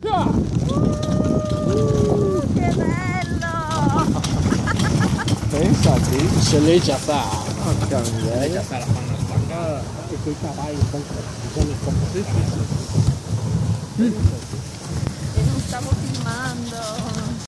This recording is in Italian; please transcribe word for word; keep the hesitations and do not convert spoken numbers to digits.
Uh, che bello! Pensati, se lei già fa, porca miseria. lei già fa la fanno spaccare e quei cavalli bisogna comprare. E non stavo filmando.